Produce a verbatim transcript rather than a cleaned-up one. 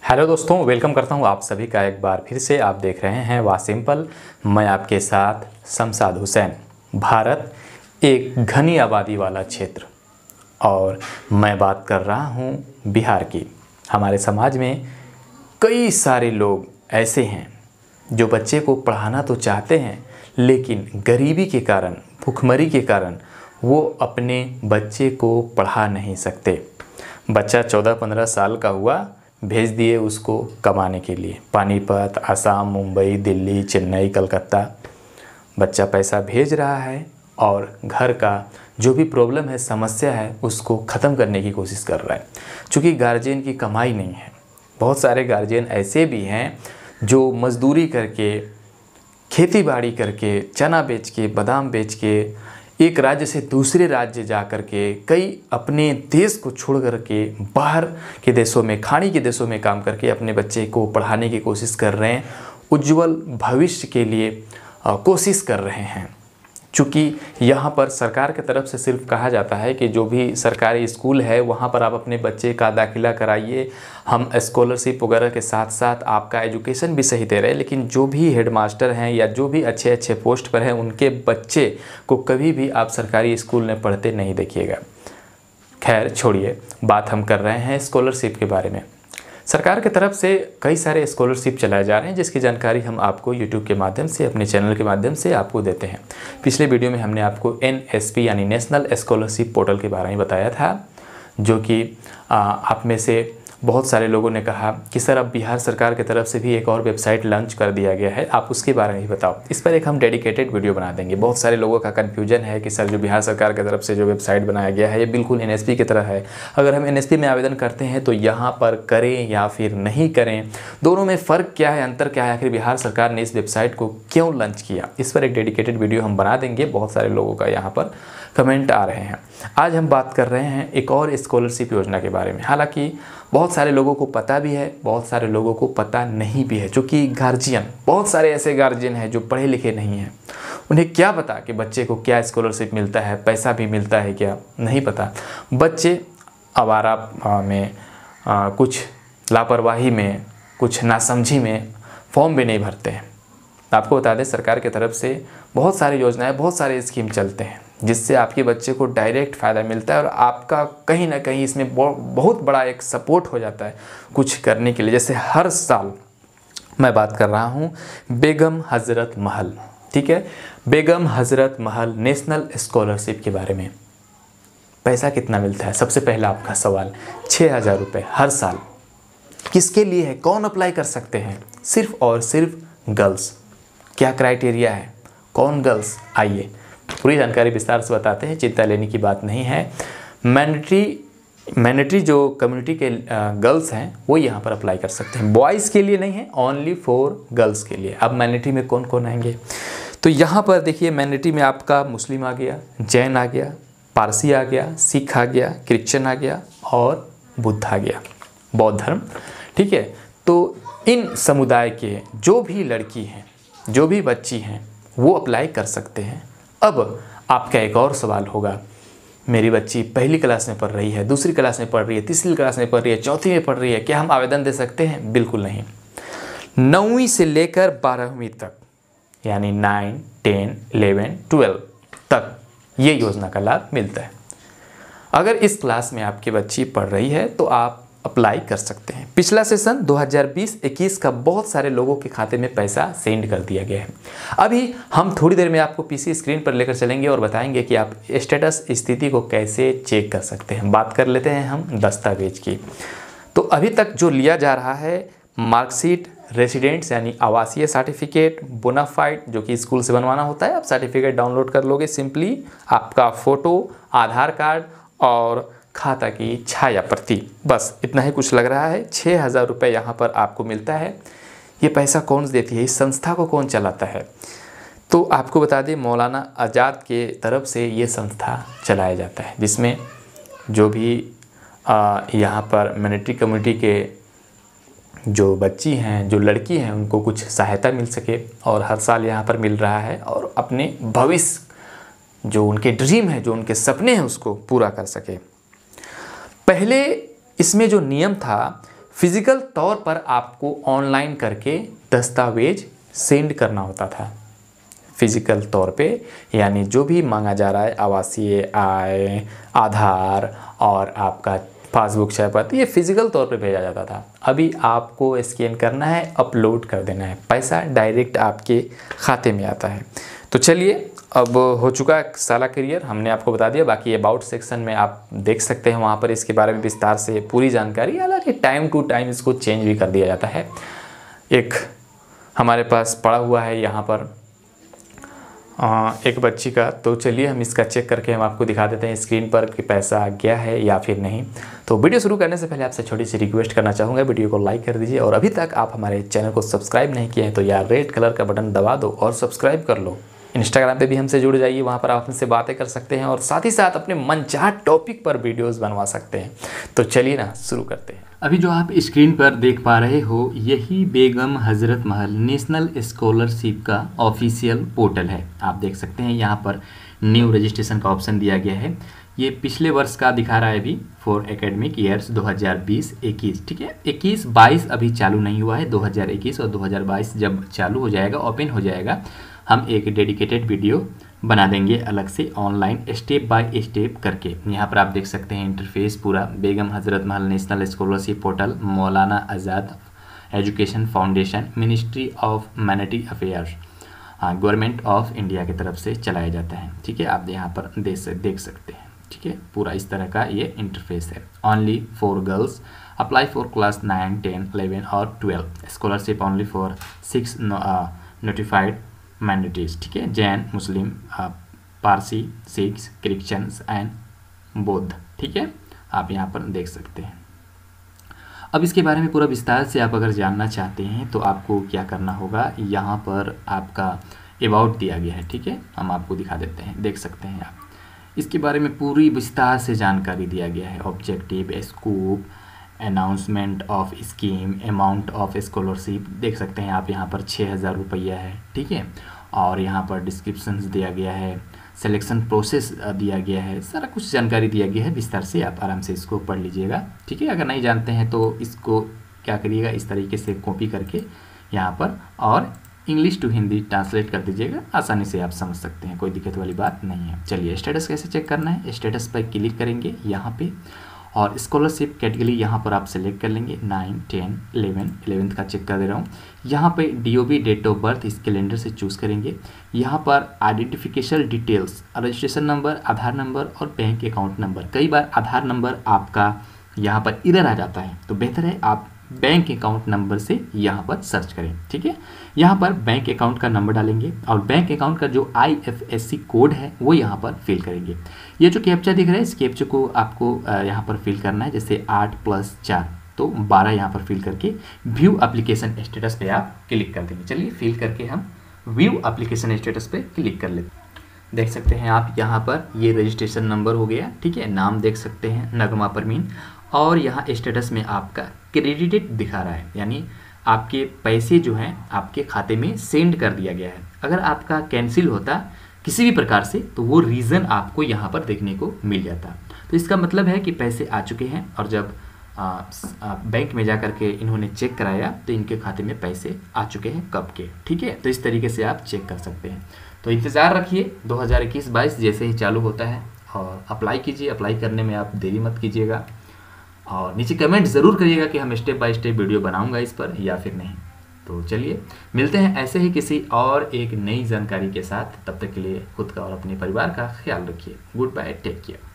Hello दोस्तों, welcome करता हूं आप सभी का एक बार फिर से। आप देख रहे हैं वाह सिंपल। मैं आपके साथ शमशाद हुसैन। भारत एक घनी आबादी वाला क्षेत्र और मैं बात कर रहा हूं बिहार की। हमारे समाज में कई सारे लोग ऐसे हैं जो बच्चे को पढ़ाना तो चाहते हैं, लेकिन गरीबी के कारण, भूखमरी के कारण वो अपने बच्चे को पढ़ा नहीं सकते। बच्चा चौदह पंद्रह साल का हुआ, भेज दिए उसको कमाने के लिए पानीपत, आसाम, मुंबई, दिल्ली, चेन्नई, कलकत्ता। बच्चा पैसा भेज रहा है और घर का जो भी प्रॉब्लम है, समस्या है, उसको ख़त्म करने की कोशिश कर रहा है। चूँकि गार्जियन की कमाई नहीं है, बहुत सारे गार्जियन ऐसे भी हैं जो मजदूरी करके, खेती बाड़ी करके, चना बेच के, बादाम बेच के एक राज्य से दूसरे राज्य जा कर के, कई अपने देश को छोड़ कर के बाहर के देशों में, खाड़ी के देशों में काम करके अपने बच्चे को पढ़ाने की कोशिश कर रहे हैं, उज्जवल भविष्य के लिए कोशिश कर रहे हैं। चूँकि यहाँ पर सरकार की तरफ से सिर्फ कहा जाता है कि जो भी सरकारी स्कूल है वहाँ पर आप अपने बच्चे का दाखिला कराइए, हम स्कॉलरशिप वगैरह के साथ साथ आपका एजुकेशन भी सही दे रहे हैं। लेकिन जो भी हेडमास्टर हैं या जो भी अच्छे अच्छे पोस्ट पर हैं, उनके बच्चे को कभी भी आप सरकारी स्कूल में पढ़ते नहीं देखिएगा। खैर छोड़िए, बात हम कर रहे हैं स्कॉलरशिप के बारे में। सरकार की तरफ से कई सारे स्कॉलरशिप चलाए जा रहे हैं, जिसकी जानकारी हम आपको यूट्यूब के माध्यम से, अपने चैनल के माध्यम से आपको देते हैं। पिछले वीडियो में हमने आपको एन एस पी यानी नेशनल स्कॉलरशिप पोर्टल के बारे में बताया था, जो कि आप में से बहुत सारे लोगों ने कहा कि सर अब बिहार सरकार की तरफ से भी एक और वेबसाइट लॉन्च कर दिया गया है, आप उसके बारे में ही बताओ। इस पर एक हम डेडिकेटेड वीडियो बना देंगे। बहुत सारे लोगों का कन्फ्यूजन है कि सर जो बिहार सरकार की तरफ से जो वेबसाइट बनाया गया है ये बिल्कुल एन एस पी की तरह है। अगर हम एन एस पी में आवेदन करते हैं तो यहाँ पर करें या फिर नहीं करें, दोनों में फ़र्क क्या है, अंतर क्या है, आखिर बिहार सरकार ने इस वेबसाइट को क्यों लॉन्च किया, इस पर एक डेडिकेटेड वीडियो हम बना देंगे। बहुत सारे लोगों का यहाँ पर कमेंट आ रहे हैं। आज हम बात कर रहे हैं एक और स्कॉलरशिप योजना के बारे में। हालांकि बहुत सारे लोगों को पता भी है, बहुत सारे लोगों को पता नहीं भी है। क्योंकि गार्जियन, बहुत सारे ऐसे गार्जियन हैं जो पढ़े लिखे नहीं हैं, उन्हें क्या पता कि बच्चे को क्या स्कॉलरशिप मिलता है, पैसा भी मिलता है क्या, नहीं पता। बच्चे आवारा में आ, कुछ लापरवाही में, कुछ नासमझी में फॉर्म भी नहीं भरते हैं। आपको बता दें, सरकार की तरफ से बहुत सारी योजनाएं, बहुत सारे स्कीम चलते हैं जिससे आपके बच्चे को डायरेक्ट फ़ायदा मिलता है और आपका कहीं ना कहीं इसमें बहुत बड़ा एक सपोर्ट हो जाता है कुछ करने के लिए। जैसे हर साल मैं बात कर रहा हूँ बेगम हज़रत महल, ठीक है, बेगम हज़रत महल नेशनल स्कॉलरशिप के बारे में। पैसा कितना मिलता है? सबसे पहला आपका सवाल, छः हज़ार रुपये हर साल। किसके लिए है, कौन अप्लाई कर सकते हैं? सिर्फ और सिर्फ गर्ल्स। क्या क्राइटेरिया है, कौन गर्ल्स? आइए पूरी जानकारी विस्तार से बताते हैं, चिंता लेने की बात नहीं है। मैंडेटरी मैंडेटरी जो कम्युनिटी के गर्ल्स हैं वो यहाँ पर अप्लाई कर सकते हैं, बॉयज़ के लिए नहीं है, ओनली फॉर गर्ल्स के लिए। अब मैंडेटरी में कौन कौन आएंगे तो यहाँ पर देखिए, मैंडेटरी में आपका मुस्लिम आ गया, जैन आ गया, पारसी आ गया, सिख आ गया, क्रिश्चियन आ गया और बुद्ध आ गया, बौद्ध धर्म, ठीक है। तो इन समुदाय के जो भी लड़की हैं, जो भी बच्ची हैं, वो अप्लाई कर सकते हैं। अब आपका एक और सवाल होगा, मेरी बच्ची पहली क्लास में पढ़ रही है, दूसरी क्लास में पढ़ रही है, तीसरी क्लास में पढ़ रही है, चौथी में पढ़ रही है, क्या हम आवेदन दे सकते हैं? बिल्कुल नहीं। नौवीं से लेकर बारहवीं तक, यानी नाइन, टेन, इलेवन, ट्वेल्व तक ये योजना का लाभ मिलता है। अगर इस क्लास में आपकी बच्ची पढ़ रही है तो आप अप्लाई कर सकते हैं। पिछला सेशन दो हज़ार बीस इक्कीस का बहुत सारे लोगों के खाते में पैसा सेंड कर दिया गया है। अभी हम थोड़ी देर में आपको पीसी स्क्रीन पर लेकर चलेंगे और बताएंगे कि आप स्टेटस स्थिति को कैसे चेक कर सकते हैं। बात कर लेते हैं हम दस्तावेज की। तो अभी तक जो लिया जा रहा है, मार्कशीट, रेसिडेंट्स यानी आवासीय सर्टिफिकेट, बोनाफाइड जो कि स्कूल से बनवाना होता है, आप सर्टिफिकेट डाउनलोड कर लोगे सिंपली, आपका फ़ोटो, आधार कार्ड और खाता की छाया प्रति, बस इतना ही कुछ लग रहा है। छः हज़ार रुपये यहाँ पर आपको मिलता है। ये पैसा कौन देती है, इस संस्था को कौन चलाता है? तो आपको बता दें, मौलाना आज़ाद के तरफ से ये संस्था चलाया जाता है, जिसमें जो भी यहाँ पर मैनोरिटी कम्युनिटी के जो बच्ची हैं, जो लड़की हैं, उनको कुछ सहायता मिल सके और हर साल यहाँ पर मिल रहा है, और अपने भविष्य जो उनके ड्रीम है, जो उनके सपने हैं, उसको पूरा कर सके। पहले इसमें जो नियम था, फिजिकल तौर पर आपको ऑनलाइन करके दस्तावेज सेंड करना होता था। फिजिकल तौर पे यानी जो भी मांगा जा रहा है, आवासीय, आय, आधार और आपका पासबुक, चाय पत्ती, ये फिजिकल तौर पे भेजा जाता था। अभी आपको स्कैन करना है, अपलोड कर देना है, पैसा डायरेक्ट आपके खाते में आता है। तो चलिए, अब हो चुका है साला करियर, हमने आपको बता दिया। बाकी अबाउट सेक्शन में आप देख सकते हैं, वहाँ पर इसके बारे में विस्तार से पूरी जानकारी, हालांकि टाइम टू टाइम इसको चेंज भी कर दिया जाता है। एक हमारे पास पड़ा हुआ है यहाँ पर आ, एक बच्ची का, तो चलिए हम इसका चेक करके हम आपको दिखा देते हैं स्क्रीन पर कि पैसा आ गया है या फिर नहीं। तो वीडियो शुरू करने से पहले आपसे छोटी सी रिक्वेस्ट करना चाहूँगा, वीडियो को लाइक कर दीजिए और अभी तक आप हमारे चैनल को सब्सक्राइब नहीं किए हैं तो यार रेड कलर का बटन दबा दो और सब्सक्राइब कर लो। इंस्टाग्राम पे भी हमसे जुड़ जाइए, वहाँ पर आप हमसे बातें कर सकते हैं और साथ ही साथ अपने मनचाहा टॉपिक पर वीडियोस बनवा सकते हैं। तो चलिए ना शुरू करते हैं। अभी जो आप स्क्रीन पर देख पा रहे हो, यही बेगम हजरत महल नेशनल स्कॉलरशिप का ऑफिशियल पोर्टल है। आप देख सकते हैं यहाँ पर न्यू रजिस्ट्रेशन का ऑप्शन दिया गया है। ये पिछले वर्ष का दिखा रहा है अभी फॉर एकेडमिक ईयर्स दो हज़ार बीस इक्कीस, ठीक है। इक्कीस बाईस अभी चालू नहीं हुआ है, दो हज़ार इक्कीस और दो हज़ार बाईस जब चालू हो जाएगा, ओपन हो जाएगा, हम एक डेडिकेटेड वीडियो बना देंगे अलग से ऑनलाइन स्टेप बाय स्टेप करके। यहाँ पर आप देख सकते हैं इंटरफेस पूरा, बेगम Hazrat Mahal national scholarship portal, Maulana Azad education foundation, ministry of humanity affairs, हाँ, गवर्नमेंट ऑफ इंडिया की तरफ से चलाया जाता है, ठीक है। आप यहाँ पर देख देख सकते हैं, ठीक है। पूरा इस तरह का ये इंटरफेस है। Only for girls, apply for class nine ten eleven और twelve, scholarship only for six notified minorities, ठीक है, Jain, Muslim, Parsi, Sikhs, Christians and बौद्ध, ठीक है। आप यहाँ पर देख सकते हैं। अब इसके बारे में पूरा विस्तार से आप अगर जानना चाहते हैं तो आपको क्या करना होगा, यहाँ पर आपका अबाउट दिया गया है, ठीक है। हम आपको दिखा देते हैं, देख सकते हैं आप, इसके बारे में पूरी विस्तार से जानकारी दिया गया है। Objective, scope, announcement of scheme, amount of scholarship, देख सकते हैं आप, यहाँ पर छः हज़ार रुपया है, ठीक है। और यहाँ पर डिस्क्रिप्शंस दिया गया है, सिलेक्शन प्रोसेस दिया गया है, सारा कुछ जानकारी दिया गया है विस्तार से। आप आराम से इसको पढ़ लीजिएगा, ठीक है। अगर नहीं जानते हैं तो इसको क्या करिएगा, इस तरीके से कॉपी करके यहाँ पर और इंग्लिश टू हिंदी ट्रांसलेट कर दीजिएगा, आसानी से आप समझ सकते हैं, कोई दिक्कत वाली बात नहीं है। चलिए, स्टेटस कैसे चेक करना है, स्टेटस पर क्लिक करेंगे यहाँ पे और स्कॉलरशिप कैटेगरी यहाँ पर आप सेलेक्ट कर लेंगे, नाइन टेन इलेवन, इलेवेंथ का चेक कर दे रहा हूँ। यहाँ पे डीओबी डेट ऑफ बर्थ इस कैलेंडर से चूज़ करेंगे। यहाँ पर identification details, registration number, Aadhaar number और बैंक अकाउंट नंबर। कई बार आधार नंबर आपका यहाँ पर इधर आ जाता है, तो बेहतर है आप बैंक अकाउंट नंबर से यहाँ पर सर्च करें, ठीक है। यहाँ पर बैंक अकाउंट का नंबर डालेंगे और बैंक अकाउंट का जो I F S C code है वो यहाँ पर फिल करेंगे। ये जो कैप्चा दिख रहा है, इस कैप्चा को आपको यहाँ पर फिल करना है, जैसे आठ प्लस चार तो बारह यहाँ पर फिल करके व्यू एप्लीकेशन स्टेटस पे आप क्लिक कर देंगे। चलिए, फिल करके हम व्यू एप्लीकेशन स्टेटस पे क्लिक कर लेते हैं। देख सकते हैं आप यहाँ पर ये रजिस्ट्रेशन नंबर हो गया, ठीक है। नाम देख सकते हैं नगमा परमीन, और यहाँ स्टेटस में आपका क्रेडिटेड दिखा रहा है, यानी आपके पैसे जो हैं आपके खाते में सेंड कर दिया गया है। अगर आपका कैंसिल होता किसी भी प्रकार से तो वो रीज़न आपको यहाँ पर देखने को मिल जाता। तो इसका मतलब है कि पैसे आ चुके हैं, और जब आ, आ, बैंक में जा कर के इन्होंने चेक कराया तो इनके खाते में पैसे आ चुके हैं कब के, ठीक है। तो इस तरीके से आप चेक कर सकते हैं। तो इंतज़ार रखिए, दो हज़ार इक्कीस बाईस जैसे ही चालू होता है और अप्लाई कीजिए। अप्लाई करने में आप देरी मत कीजिएगा और नीचे कमेंट ज़रूर करिएगा कि हम स्टेप बाय स्टेप वीडियो बनाऊंगा इस पर या फिर नहीं। तो चलिए, मिलते हैं ऐसे ही किसी और एक नई जानकारी के साथ। तब तक के लिए खुद का और अपने परिवार का ख्याल रखिए। Goodbye, take care.